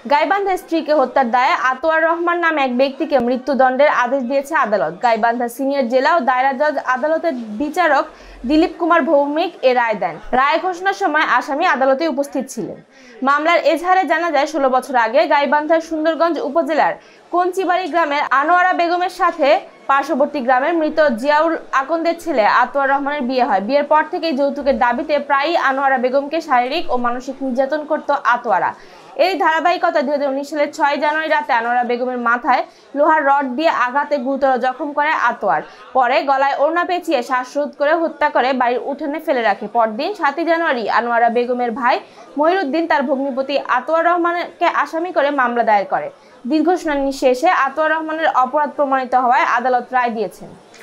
গাইবান্ধার স্ত্রীকে হত্যার দায়ে আতোয়ার রহমান নামে এক ব্যক্তিকে মৃত্যুদণ্ডের আদেশ দিয়েছে আদালত। গাইবান্ধা সিনিয়র জেলা ও দায়রা জজ আদালতের বিচারক দিলীপ কুমার ভৌমিক এ রায় দেন। রায় ঘোষণার সময় আসামি আদালতে উপস্থিত ছিলেন। মামলার এজাহারে জানা যায়, 16 বছর আগে গাইবান্ধার সুন্দরগঞ্জ উপজেলার কঞ্চিবাড়ি গ্রামের আনোয়ারা বেগমের সাথে পার্শ্ববর্তী গ্রামের মৃত জিয়াউল আকন্দের ছেলে আতোয়ার রহমানের বিয়ে হয়। বিয়ের পর থেকেই যৌতুকের দাবিতে প্রায়ই আনোয়ারা বেগমকে শারীরিক ও মানসিক নির্যাতন করত আতোয়ারা। এই ধারাবাহিকতা 2019 সালের 6 জানুয়ারি রাতে আনোয়ারা বেগমের মাথায় লোহার রড দিয়ে আঘাতে গুরুতর জখম করে আতোয়ার। পরে গলায় ওড়না পেঁচিয়ে শ্বাসরোধ করে হত্যা করে বাড়ির উঠানে ফেলে রাখে। পরদিন 7 জানুয়ারি আনোয়ারা বেগমের ভাই মহিরুদ্দিন তার ভগ্নিপতি আতোয়ার রহমানকে আসামি করে মামলা দায়ের করে। দীর্ঘ শুনানি শেষে আতোয়ার রহমানের অপরাধ প্রমাণিত হওয়ায় আদালত রায় দিয়েছেন।